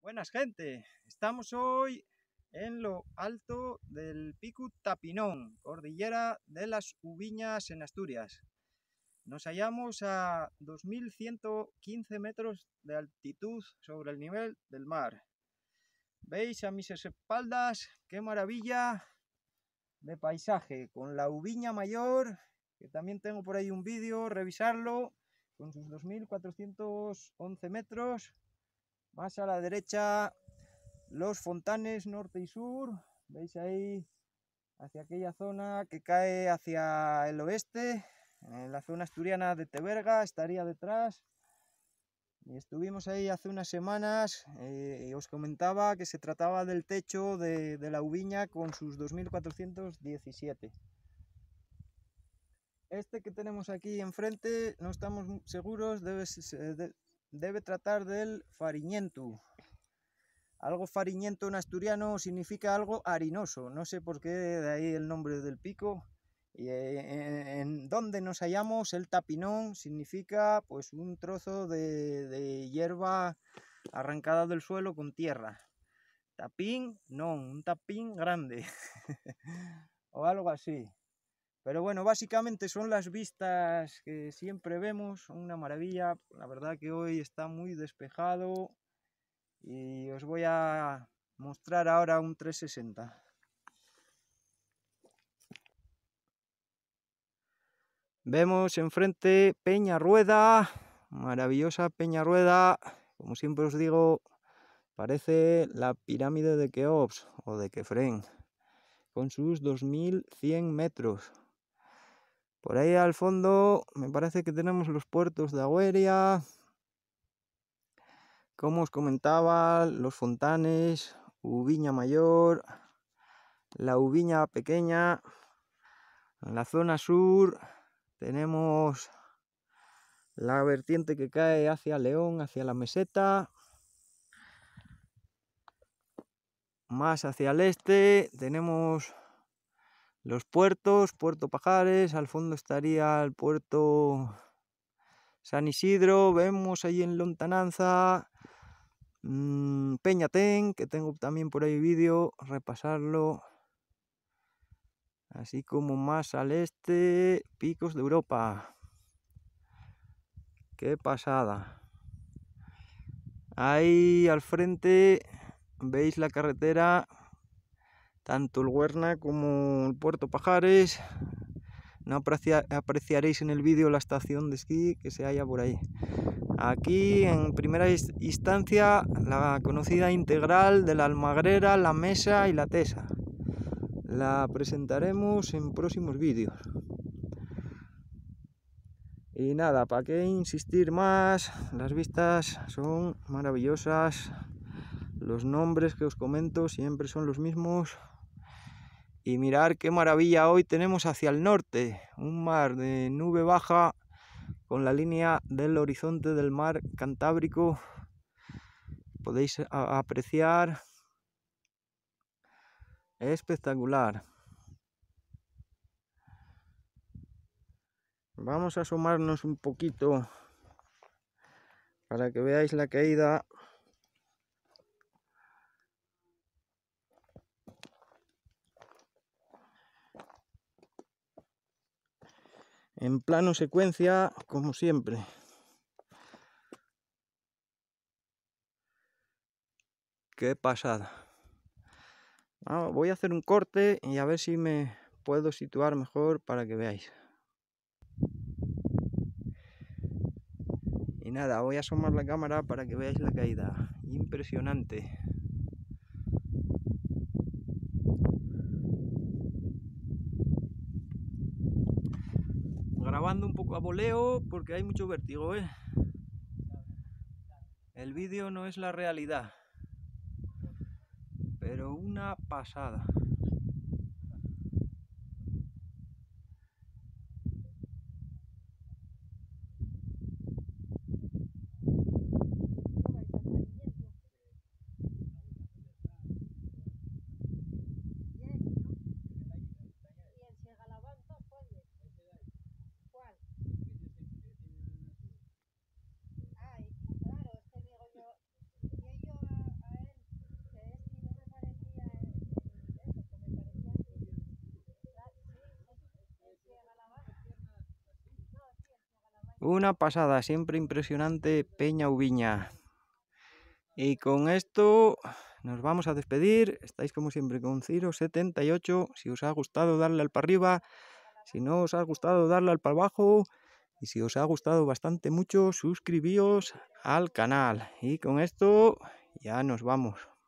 Buenas gente, estamos hoy en lo alto del Pico Tapinón, cordillera de las Ubiñas en Asturias. Nos hallamos a 2115 metros de altitud sobre el nivel del mar. ¿Veis a mis espaldas qué maravilla de paisaje? Con la Ubiña Mayor, que también tengo por ahí un vídeo, revisarlo, con sus 2411 metros. Más a la derecha los Fontanes norte y sur, veis ahí hacia aquella zona que cae hacia el oeste, en la zona asturiana de Teberga estaría detrás. Y estuvimos ahí hace unas semanas y os comentaba que se trataba del techo de la Ubiña con sus 2417. Este que tenemos aquí enfrente no estamos seguros, debe tratar del Fariñentu. Algo fariñento en asturiano significa algo harinoso, no sé por qué, de ahí el nombre del pico. Y en donde nos hallamos, el tapinón significa pues un trozo de hierba arrancada del suelo con tierra. Tapín, no, un tapín grande o algo así. Pero bueno, básicamente son las vistas que siempre vemos, una maravilla. La verdad que hoy está muy despejado. Y os voy a mostrar ahora un 360. Vemos enfrente Peñarrueda, maravillosa Peñarrueda. Como siempre os digo, parece la pirámide de Keops o de Kefren, con sus 2100 metros. Por ahí al fondo me parece que tenemos los puertos de Agüeria. Como os comentaba, los Fontanes, Ubiña Mayor, la Ubiña Pequeña. En la zona sur tenemos la vertiente que cae hacia León, hacia la meseta. Más hacia el este tenemos los puertos, Puerto Pajares, al fondo estaría el puerto San Isidro. Vemos ahí en lontananza Peñatén, que tengo también por ahí vídeo, repasarlo. Así como más al este, Picos de Europa. ¡Qué pasada! Ahí al frente veis la carretera, tanto el Huerna como el Puerto Pajares. No apreciaréis en el vídeo la estación de esquí que se halla por ahí. Aquí en primera instancia la conocida integral de la Almagrera, la Mesa y la Tesa. La presentaremos en próximos vídeos. Y nada, ¿para qué insistir más? Las vistas son maravillosas. Los nombres que os comento siempre son los mismos. Y mirad qué maravilla hoy tenemos hacia el norte. Un mar de nube baja con la línea del horizonte del mar Cantábrico. Podéis apreciar. Espectacular. Vamos a asomarnos un poquito para que veáis la caída. En plano secuencia, como siempre. Qué pasada. Voy a hacer un corte y a ver si me puedo situar mejor para que veáis. Y nada, voy a asomar la cámara para que veáis la caída. Impresionante. Grabando un poco a voleo porque hay mucho vértigo, ¿eh? El vídeo no es la realidad, pero una pasada. Una pasada, siempre impresionante Peña Ubiña. Y con esto nos vamos a despedir. Estáis como siempre con Ciro78. Si os ha gustado, darle al para arriba. Si no os ha gustado, darle al para abajo. Y si os ha gustado bastante mucho, suscribíos al canal. Y con esto ya nos vamos.